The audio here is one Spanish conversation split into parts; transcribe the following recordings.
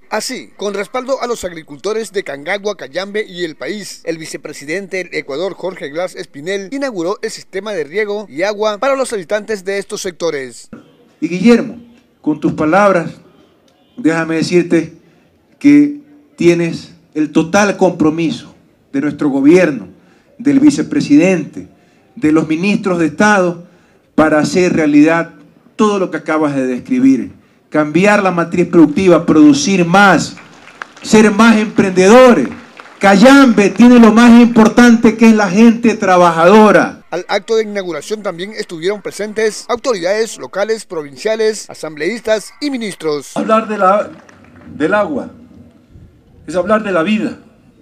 Así, con respaldo a los agricultores de Cangagua, Cayambe y el país, el vicepresidente del Ecuador, Jorge Glass Espinel, inauguró el sistema de riego y agua para los habitantes de estos sectores. Y Guillermo, con tus palabras, déjame decirte que tienes el total compromiso de nuestro gobierno, del vicepresidente, de los ministros de Estado, para hacer realidad todo lo que acabas de describir. Cambiar la matriz productiva, producir más, ser más emprendedores. Cayambe tiene lo más importante, que es la gente trabajadora. Al acto de inauguración también estuvieron presentes autoridades locales, provinciales, asambleístas y ministros. Hablar del agua es hablar de la vida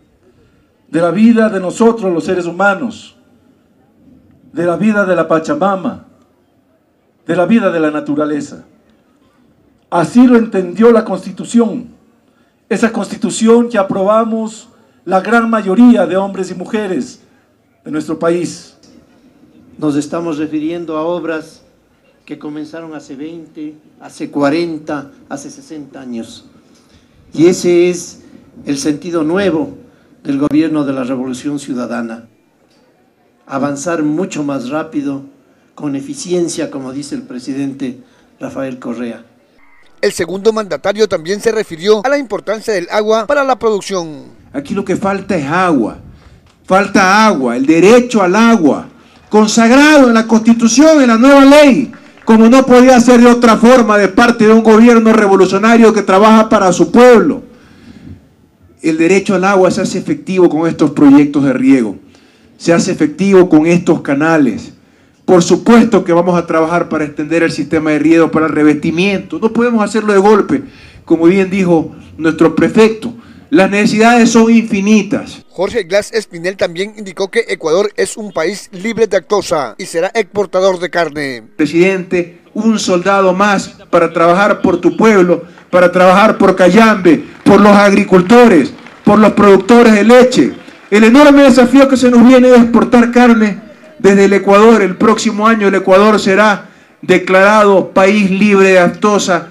de nosotros los seres humanos, de la vida de la Pachamama, de la vida de la naturaleza. Así lo entendió la Constitución, esa Constitución que aprobamos la gran mayoría de hombres y mujeres de nuestro país. Nos estamos refiriendo a obras que comenzaron hace 20, hace 40, hace 60 años. Y ese es el sentido nuevo del gobierno de la Revolución Ciudadana. Avanzar mucho más rápido, con eficiencia, como dice el presidente Rafael Correa. El segundo mandatario también se refirió a la importancia del agua para la producción. Aquí lo que falta es agua. Falta agua, el derecho al agua, consagrado en la Constitución, en la nueva ley, como no podía ser de otra forma de parte de un gobierno revolucionario que trabaja para su pueblo. El derecho al agua se hace efectivo con estos proyectos de riego, se hace efectivo con estos canales. Por supuesto que vamos a trabajar para extender el sistema de riego, para el revestimiento. No podemos hacerlo de golpe, como bien dijo nuestro prefecto. Las necesidades son infinitas. Jorge Glass Espinel también indicó que Ecuador es un país libre de lactosa y será exportador de carne. Presidente, un soldado más para trabajar por tu pueblo, para trabajar por Cayambe, por los agricultores, por los productores de leche. El enorme desafío que se nos viene es exportar carne desde el Ecuador. El próximo año el Ecuador será declarado país libre de lactosa